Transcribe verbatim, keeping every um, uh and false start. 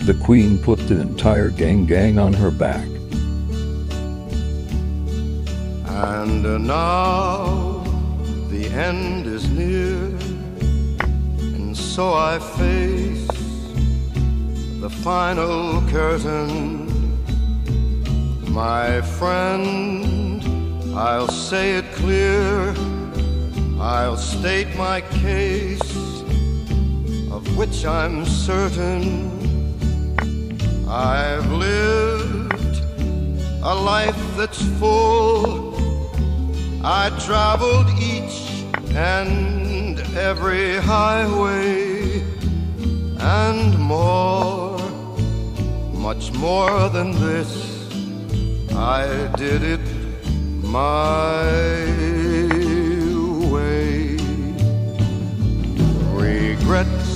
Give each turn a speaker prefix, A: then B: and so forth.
A: The queen put the entire gang gang on her back.
B: And uh, now the end is near, and so I face the final curtain. My friend, I'll say it clear, I'll state my case, of which I'm certain. I've lived a life that's full. I traveled each and every highway, and more, much more than this, I did it my way. Regrets